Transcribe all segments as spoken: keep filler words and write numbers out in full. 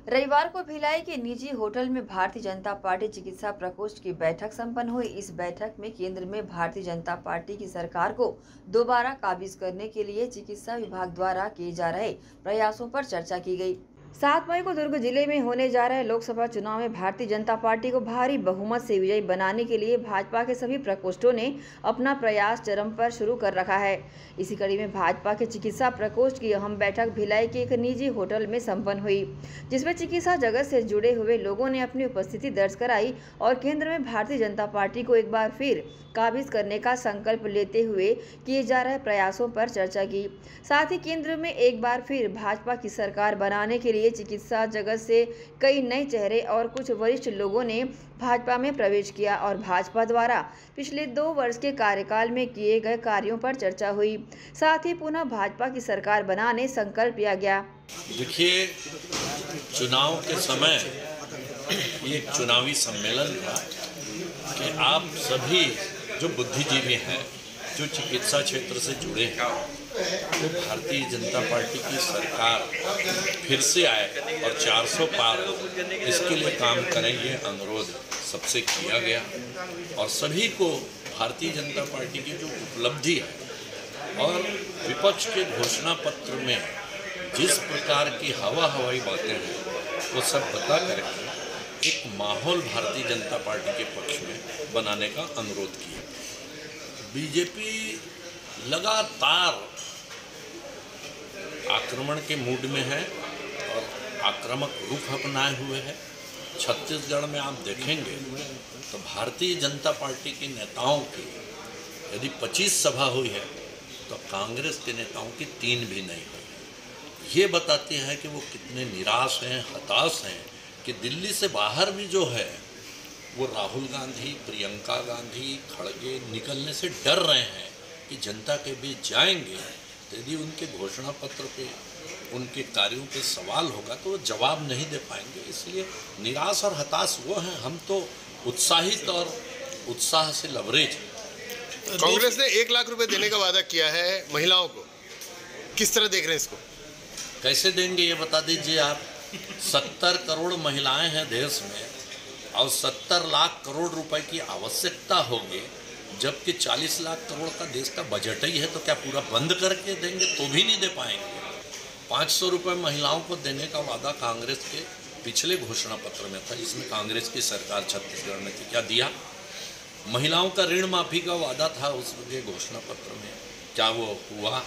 रविवार को भिलाई के निजी होटल में भारतीय जनता पार्टी चिकित्सा प्रकोष्ठ की बैठक संपन्न हुई। इस बैठक में केंद्र में भारतीय जनता पार्टी की सरकार को दोबारा काबिज करने के लिए चिकित्सा विभाग द्वारा किए जा रहे प्रयासों पर चर्चा की गई। सात मई को दुर्ग जिले में होने जा रहे लोकसभा चुनाव में भारतीय जनता पार्टी को भारी बहुमत से विजयी बनाने के लिए भाजपा के सभी प्रकोष्ठों ने अपना प्रयास चरम पर शुरू कर रखा है। इसी कड़ी में भाजपा के चिकित्सा प्रकोष्ठ की अहम बैठक भिलाई के एक निजी होटल में संपन्न हुई, जिसमें चिकित्सा जगत से जुड़े हुए लोगों ने अपनी उपस्थिति दर्ज कराई और केंद्र में भारतीय जनता पार्टी को एक बार फिर काबिज करने का संकल्प लेते हुए किए जा रहे प्रयासों पर चर्चा की। साथ ही केंद्र में एक बार फिर भाजपा की सरकार बनाने के लिए चिकित्सा जगत से कई नए चेहरे और कुछ वरिष्ठ लोगों ने भाजपा में प्रवेश किया और भाजपा द्वारा पिछले दो वर्ष के कार्यकाल में किए गए कार्यों पर चर्चा हुई। साथ ही पुनः भाजपा की सरकार बनाने संकल्प लिया गया। देखिए, चुनाव के समय ये चुनावी सम्मेलन था कि आप सभी जो बुद्धिजीवी हैं, जो चिकित्सा क्षेत्र से जुड़े हैं, वो भारतीय जनता पार्टी की सरकार फिर से आए और चार सौ पार हो, इसके लिए काम करें, ये अनुरोध सबसे किया गया। और सभी को भारतीय जनता पार्टी की जो उपलब्धि है और विपक्ष के घोषणा पत्र में जिस प्रकार की हवा हवाई बातें हैं, वो सब बता करके एक माहौल भारतीय जनता पार्टी के पक्ष में बनाने का अनुरोध किया। बीजेपी लगातार आक्रमण के मूड में है और आक्रामक रुख अपनाए हुए है। छत्तीसगढ़ में आप देखेंगे तो भारतीय जनता पार्टी के नेताओं की यदि पच्चीस सभा हुई है तो कांग्रेस के नेताओं की तीन भी नहीं हुई। ये बताते हैं कि वो कितने निराश हैं, हताश हैं कि दिल्ली से बाहर भी जो है वो राहुल गांधी, प्रियंका गांधी, खड़गे निकलने से डर रहे हैं कि जनता के बीच जाएंगे तो यदि उनके घोषणा पत्र पे, उनके कार्यों पे सवाल होगा तो वो जवाब नहीं दे पाएंगे। इसलिए निराश और हताश वो हैं। हम तो उत्साहित और उत्साह से लबरेज। कांग्रेस ने एक लाख रुपए देने का वादा किया है महिलाओं को, किस तरह देख रहे हैं इसको? कैसे देंगे ये बता दीजिए आप। सत्तर करोड़ महिलाएं हैं देश में और सत्तर लाख करोड़ रुपए की आवश्यकता होगी, जबकि चालीस लाख करोड़ का देश का बजट ही है, तो क्या पूरा बंद करके देंगे? तो भी नहीं दे पाएंगे। पाँच सौ रुपये महिलाओं को देने का वादा कांग्रेस के पिछले घोषणा पत्र में था, जिसमें कांग्रेस की सरकार छत्तीसगढ़ में थी। क्या दिया? महिलाओं का ऋण माफी का वादा था उसके घोषणा पत्र में, क्या वो हुआ?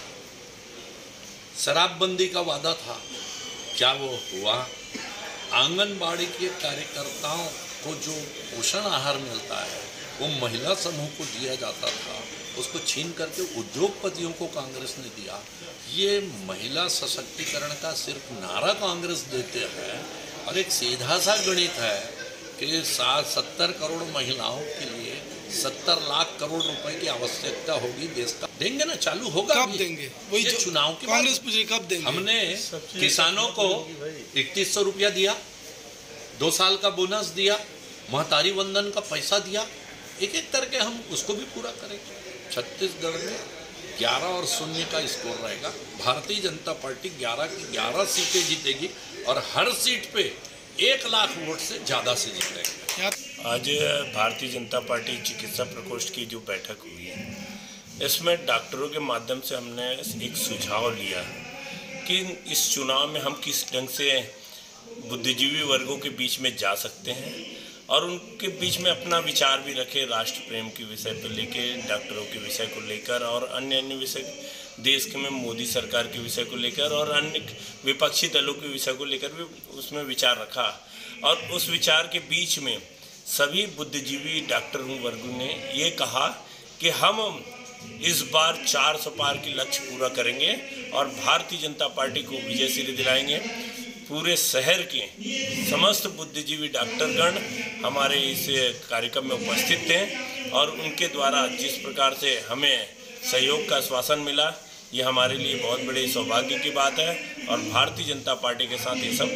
शराबबंदी का वादा था, क्या वो हुआ? आंगनबाड़ी के कार्यकर्ताओं को जो पोषण आहार मिलता है वो महिला समूह को दिया जाता था, उसको छीन करके उद्योगपतियों को कांग्रेस ने दिया। ये महिला सशक्तिकरण का सिर्फ नारा कांग्रेस देते हैं और एक सीधा सा गणित है कि सात सत्तर करोड़ महिलाओं के लिए सत्तर लाख करोड़ रुपए की आवश्यकता होगी देश का। देंगे ना, चालू होगा। कब देंगे? वही चुनाव के कांग्रेस पूछ रही, कब देंगे? हमने किसानों को इकतीस सौ रुपया दिया, दो साल का बोनस दिया, महतारी वंदन का पैसा दिया। एक एक करके हम उसको भी पूरा करेंगे। छत्तीसगढ़ में ग्यारह और शून्य का स्कोर रहेगा। भारतीय जनता पार्टी ग्यारह की ग्यारह सीटें जीतेगी और हर सीट पे एक लाख वोट से ज़्यादा से जीतेंगे। आज भारतीय जनता पार्टी चिकित्सा प्रकोष्ठ की जो बैठक हुई है, इसमें डॉक्टरों के माध्यम से हमने एक सुझाव लिया कि इस चुनाव में हम किस ढंग से बुद्धिजीवी वर्गों के बीच में जा सकते हैं और उनके बीच में अपना विचार भी रखें, राष्ट्र प्रेम के विषय पर लेके, डॉक्टरों के विषय को लेकर और अन्य अन्य विषय, देश के में मोदी सरकार के विषय को लेकर और अन्य विपक्षी दलों के विषय को लेकर भी उसमें विचार रखा। और उस विचार के बीच में सभी बुद्धिजीवी डॉक्टर वर्गों ने ये कहा कि हम इस बार चार सौ पार की लक्ष्य पूरा करेंगे और भारतीय जनता पार्टी को विजय श्री दिलाएंगे। पूरे शहर के समस्त बुद्धिजीवी डॉक्टरगण हमारे इस कार्यक्रम में उपस्थित थे और उनके द्वारा जिस प्रकार से हमें सहयोग का आश्वासन मिला, ये हमारे लिए बहुत बड़े सौभाग्य की बात है और भारतीय जनता पार्टी के साथ ये सब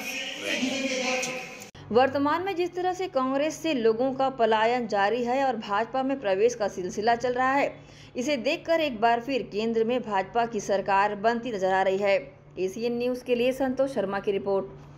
रहेंगे। वर्तमान में जिस तरह से कांग्रेस से लोगों का पलायन जारी है और भाजपा में प्रवेश का सिलसिला चल रहा है, इसे देखकर एक बार फिर केंद्र में भाजपा की सरकार बनती नजर आ रही है। एसीएन न्यूज़ के लिए संतोष शर्मा की रिपोर्ट।